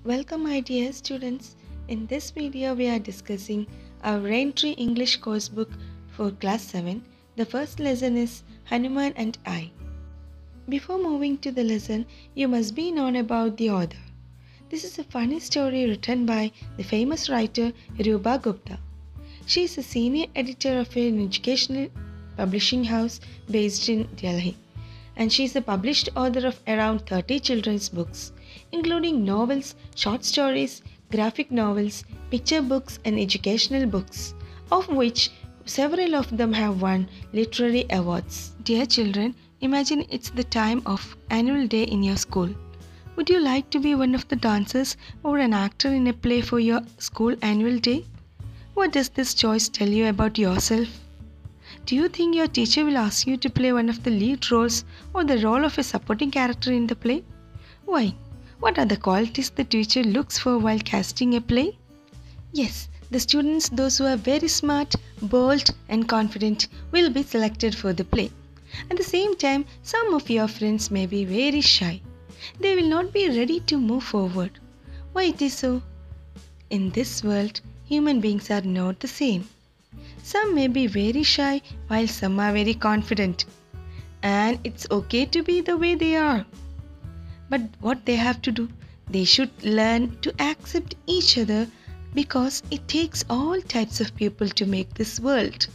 Welcome my dear students. In this video we are discussing our Raintree English course book for class 7. The first lesson is Hanuman and I. Before moving to the lesson, you must be known about the author. This is a funny story written by the famous writer Ruba Gupta. She is a senior editor of an educational publishing house based in Delhi, and she is a published author of around 30 children's books, including novels, short stories, graphic novels, picture books, and educational books, of which several of them have won literary awards. Dear children, imagine it's the time of annual day in your school. Would you like to be one of the dancers or an actor in a play for your school annual day? What does this choice tell you about yourself? Do you think your teacher will ask you to play one of the lead roles or the role of a supporting character in the play? Why? What are the qualities the teacher looks for while casting a play? Yes, the students, those who are very smart, bold, and confident, will be selected for the play. At the same time, some of your friends may be very shy. They will not be ready to move forward. Why it is so? In this world, human beings are not the same. Some may be very shy while some are very confident. And it's okay to be the way they are. But what they have to do? They should learn to accept each other because it takes all types of people to make this world.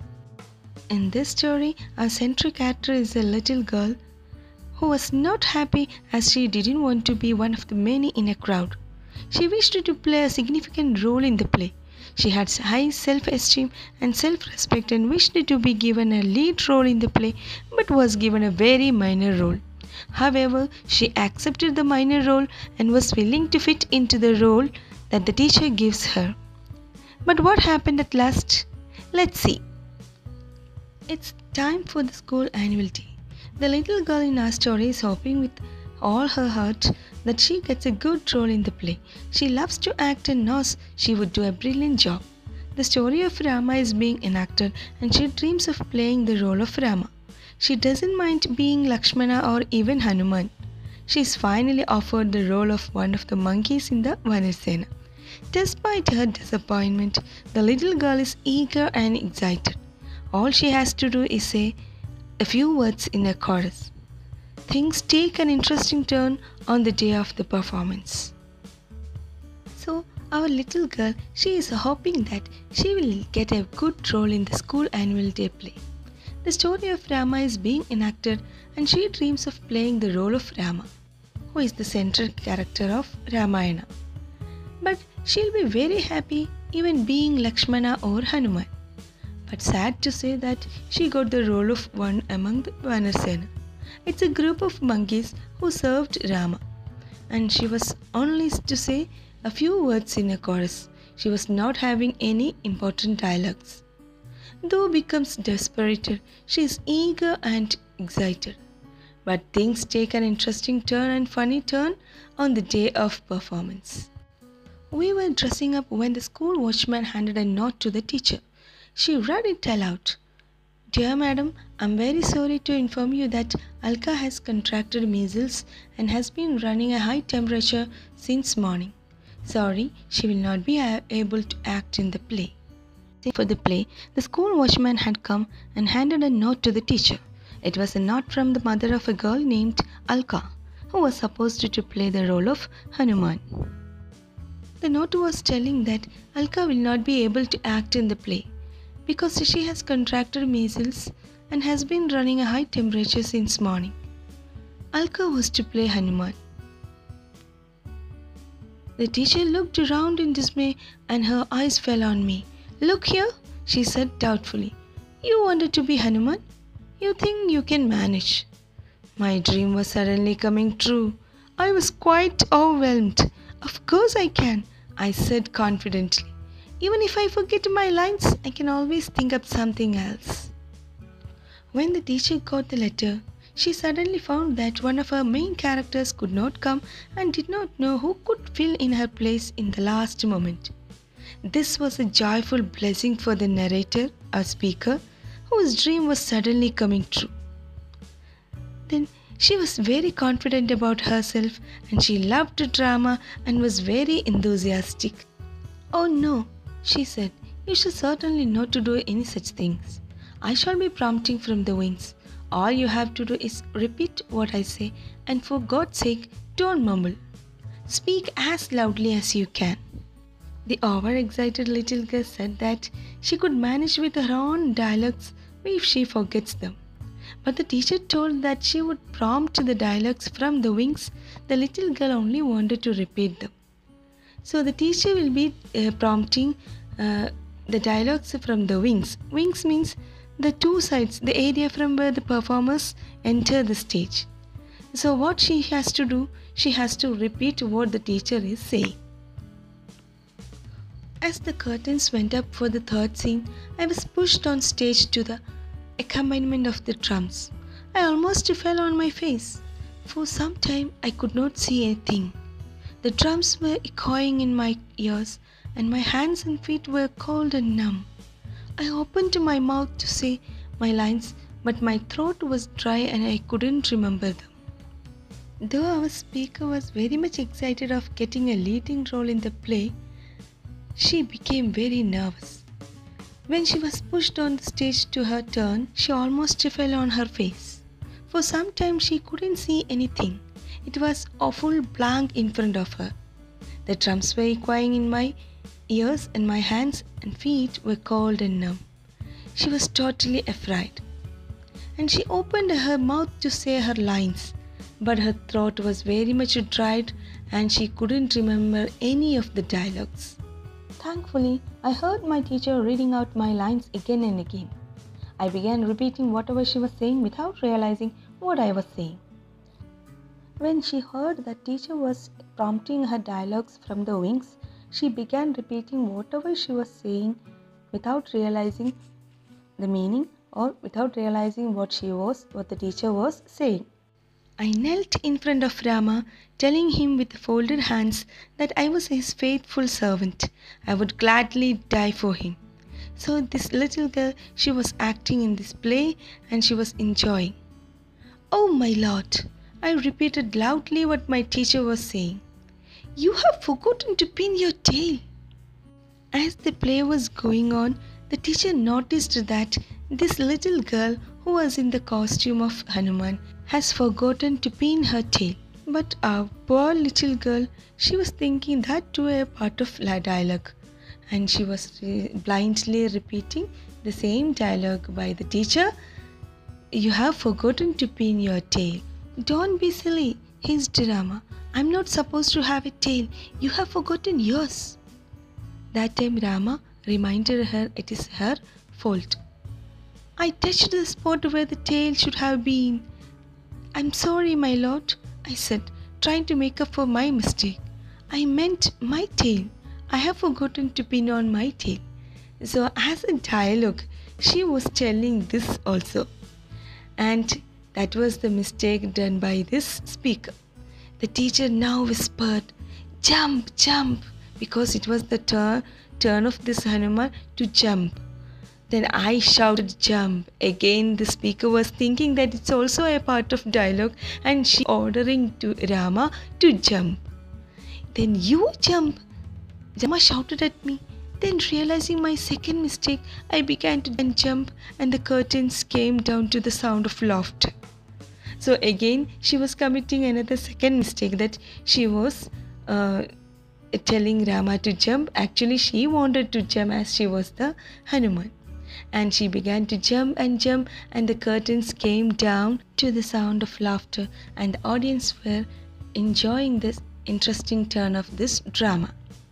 In this story, our central character is a little girl who was not happy as she didn't want to be one of the many in a crowd. She wished to play a significant role in the play. She had high self-esteem and self-respect and wished to be given a lead role in the play, but was given a very minor role. However, she accepted the minor role and was willing to fit into the role that the teacher gives her. But what happened at last? Let's see. It's time for the school annual day. The little girl in our story is hoping with all her heart that she gets a good role in the play. She loves to act and knows she would do a brilliant job. The story of Rama is being enacted and she dreams of playing the role of Rama. She doesn't mind being Lakshmana or even Hanuman. She is finally offered the role of one of the monkeys in the Vanasena. Despite her disappointment, the little girl is eager and excited. All she has to do is say a few words in a chorus. Things take an interesting turn on the day of the performance. So, our little girl, she is hoping that she will get a good role in the school annual day play. The story of Rama is being enacted and she dreams of playing the role of Rama, who is the central character of Ramayana. But she'll be very happy even being Lakshmana or Hanuman. But sad to say that she got the role of one among the Vanasena. It's a group of monkeys who served Rama, and she was only to say a few words in a chorus. She was not having any important dialogues. Though becomes desperate, she is eager and excited. But things take an interesting turn and funny turn on the day of performance. We were dressing up when the school watchman handed a note to the teacher. She read it aloud. Dear Madam, I am very sorry to inform you that Alka has contracted measles and has been running a high temperature since morning. Sorry, she will not be able to act in the play. For the play, the school watchman had come and handed a note to the teacher. It was a note from the mother of a girl named Alka, who was supposed to play the role of Hanuman. The note was telling that Alka will not be able to act in the play because she has contracted measles and has been running a high temperature since morning. Alka was to play Hanuman. The teacher looked around in dismay and her eyes fell on me. Look here, she said doubtfully. You wanted to be Hanuman? You think you can manage? My dream was suddenly coming true. I was quite overwhelmed. Of course I can, I said confidently. Even if I forget my lines, I can always think up something else. When the teacher got the letter, she suddenly found that one of her main characters could not come and did not know who could fill in her place in the last moment. This was a joyful blessing for the narrator, or speaker, whose dream was suddenly coming true. Then She was very confident about herself and she loved drama and was very enthusiastic. "Oh no," she said, "you should certainly not to do any such things. I shall be prompting from the wings. All you have to do is repeat what I say, and for God's sake, don't mumble. Speak as loudly as you can." The overexcited little girl said that she could manage with her own dialogues if she forgets them. But the teacher told that she would prompt the dialogues from the wings. The little girl only wanted to repeat them. So the teacher will be prompting the dialogues from the wings. Wings means the two sides, the area from where the performers enter the stage. So what she has to do, she has to repeat what the teacher is saying. As the curtains went up for the third scene, I was pushed on stage to the accompaniment of the drums. I almost fell on my face. For some time I could not see anything. The drums were echoing in my ears and my hands and feet were cold and numb. I opened my mouth to say my lines, but my throat was dry and I couldn't remember them. Though our speaker was very much excited of getting a leading role in the play, she became very nervous. When she was pushed on the stage to her turn, she almost fell on her face. For some time she couldn't see anything. It was a full blank in front of her. The drums were echoing in my ears and my hands and feet were cold and numb. She was totally afraid. And she opened her mouth to say her lines, but her throat was very much dried and she couldn't remember any of the dialogues. Thankfully, I heard my teacher reading out my lines again and again. I began repeating whatever she was saying without realizing what I was saying. When she heard that teacher was prompting her dialogues from the wings, she began repeating whatever she was saying without realizing the meaning or without realizing what the teacher was saying. I knelt in front of Rama, telling him with folded hands that I was his faithful servant. I would gladly die for him. So this little girl, she was acting in this play and she was enjoying. "Oh my lord," I repeated loudly what my teacher was saying. "You have forgotten to pin your tail." As the play was going on, the teacher noticed that this little girl who was in the costume of Hanuman has forgotten to pin her tail. But our poor little girl, she was thinking that too a part of dialogue, and she was blindly repeating the same dialogue by the teacher. "You have forgotten to pin your tail." "Don't be silly," hissed Rama. "I'm not supposed to have a tail. You have forgotten yours." That time Rama reminded her it is her fault. "I touched the spot where the tail should have been." "I'm sorry, my lord," I said, trying to make up for my mistake. "I meant my tail. I have forgotten to pin on my tail." So as a dialogue, she was telling this also. And that was the mistake done by this speaker. The teacher now whispered, "Jump, jump," because it was the turn of this Hanuman to jump. Then I shouted, "Jump." Again the speaker was thinking that it's also a part of dialogue and she ordering to Rama to jump. "Then you jump," Rama shouted at me. Then realizing my second mistake, I began to jump and the curtains came down to the sound of laughter. So again she was committing another second mistake, that she was telling Rama to jump. Actually she wanted to jump as she was the Hanuman. And she began to jump and the curtains came down to the sound of laughter and the audience were enjoying this interesting turn of this drama.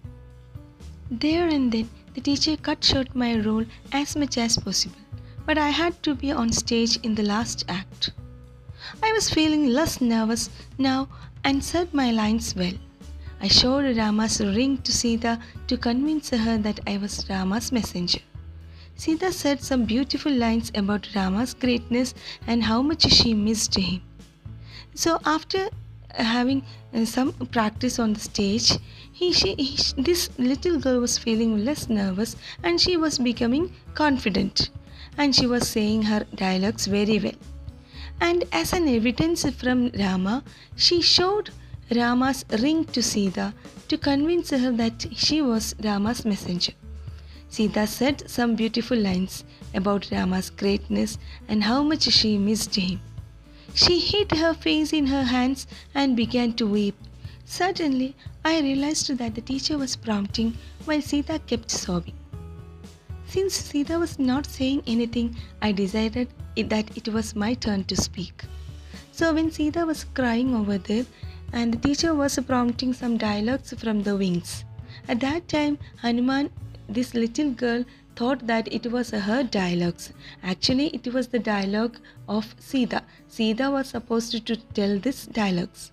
There and then the teacher cut short my role as much as possible, but I had to be on stage in the last act. I was feeling less nervous now and said my lines well. I showed Rama's ring to Sita to convince her that I was Rama's messenger. Sita said some beautiful lines about Rama's greatness and how much she missed him. So after having some practice on the stage, this little girl was feeling less nervous and she was becoming confident and she was saying her dialogues very well. And as an evidence from Rama, she showed Rama's ring to Sita to convince her that she was Rama's messenger. Sita said some beautiful lines about Rama's greatness and how much she missed him. She hid her face in her hands and began to weep. Suddenly, I realized that the teacher was prompting while Sita kept sobbing. Since Sita was not saying anything, I decided that it was my turn to speak. So when Sita was crying over there and the teacher was prompting some dialogues from the wings, at that time Hanuman, this little girl, thought that it was her dialogues. Actually, it was the dialogue of Sita. Sita was supposed to tell these dialogues.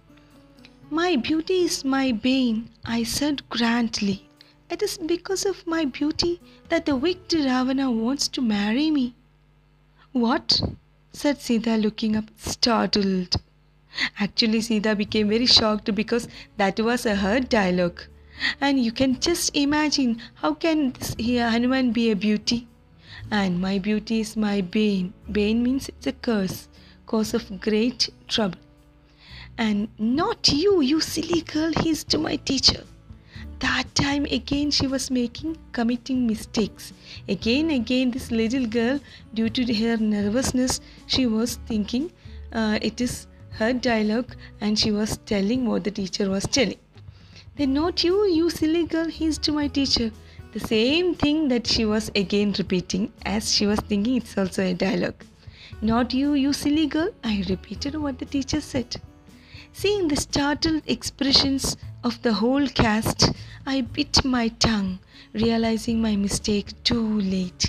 My beauty is my bane, I said grandly. It is because of my beauty that the wicked Ravana wants to marry me. What? Said Sita, looking up startled. Actually, Sita became very shocked because that was her dialogue. And you can just imagine how can this Hanuman be a beauty? And my beauty is my bane. Bane means it's a curse, cause of great trouble. And not you, you silly girl, he's to my teacher. That time again she was committing mistakes. Again, this little girl, due to her nervousness, she was thinking it is her dialogue and she was telling what the teacher was telling. Then not you, you silly girl, he's to my teacher. The same thing that she was again repeating as she was thinking it's also a dialogue. Not you, you silly girl, I repeated what the teacher said. Seeing the startled expressions of the whole cast, I bit my tongue, realizing my mistake too late.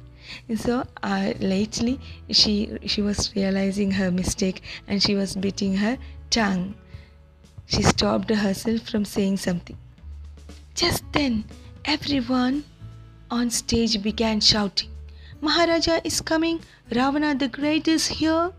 So lately she was realizing her mistake and she was biting her tongue. She stopped herself from saying something. Just then, everyone on stage began shouting, Maharaja is coming, Ravana the Great is here.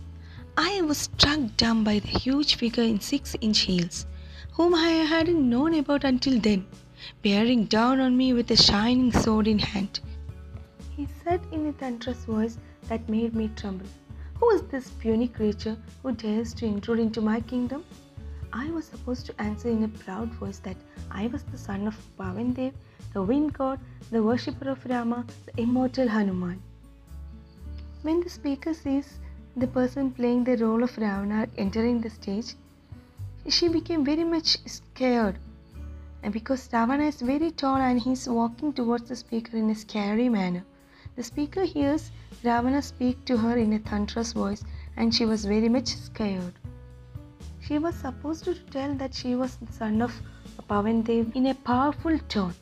I was struck dumb by the huge figure in 6-inch heels, whom I hadn't known about until then, bearing down on me with a shining sword in hand. He said in a thunderous voice that made me tremble, Who is this puny creature who dares to intrude into my kingdom? I was supposed to answer in a proud voice that I was the son of Pavandev, the wind god, the worshipper of Rama, the immortal Hanuman. When the speaker sees the person playing the role of Ravana entering the stage, she became very much scared. And because Ravana is very tall and he is walking towards the speaker in a scary manner, the speaker hears Ravana speak to her in a thunderous voice and she was very much scared. She was supposed to tell that she was the son of Pavandev in a powerful tone.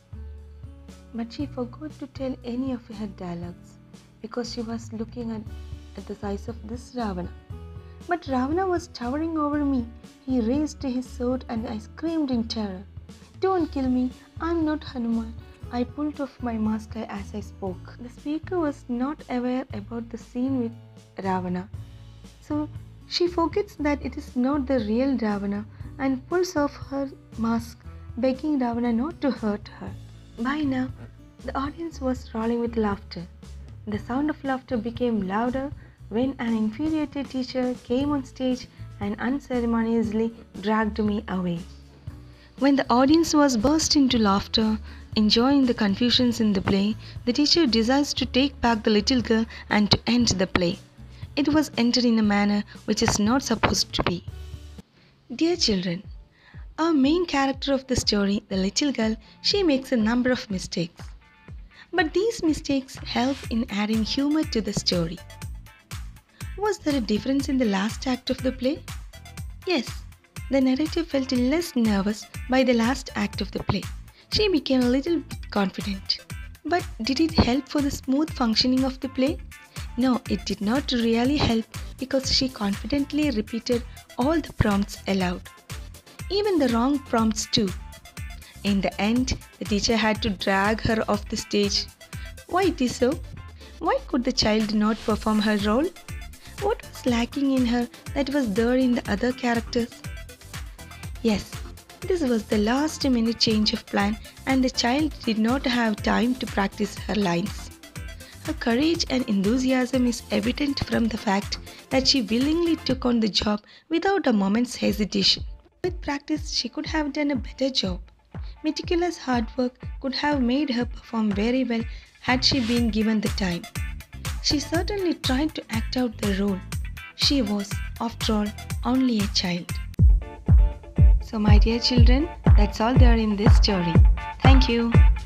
But she forgot to tell any of her dialogues because she was looking at the size of this Ravana. But Ravana was towering over me. He raised his sword and I screamed in terror. Don't kill me, I'm not Hanuman. I pulled off my mask as I spoke. The speaker was not aware about the scene with Ravana. So she forgets that it is not the real Ravana and pulls off her mask, begging Ravana not to hurt her. By now, the audience was rolling with laughter. The sound of laughter became louder when an infuriated teacher came on stage and unceremoniously dragged me away. When the audience was burst into laughter, enjoying the confusions in the play, the teacher decides to take back the little girl and to end the play. It was ended in a manner which is not supposed to be. Dear children, our main character of the story, the little girl, she makes a number of mistakes. But these mistakes help in adding humor to the story. Was there a difference in the last act of the play? Yes, the narrator felt less nervous by the last act of the play. She became a little bit confident. But did it help for the smooth functioning of the play? No, it did not really help because she confidently repeated all the prompts aloud. Even the wrong prompts too. In the end, the teacher had to drag her off the stage. Why it is so? Why could the child not perform her role? What was lacking in her that was there in the other characters? Yes, this was the last minute change of plan and the child did not have time to practice her lines. Her courage and enthusiasm is evident from the fact that she willingly took on the job without a moment's hesitation. With practice, she could have done a better job. Meticulous hard work could have made her perform very well had she been given the time. She certainly tried to act out the role. She was, after all, only a child. So, my dear children, that's all there in this story. Thank you.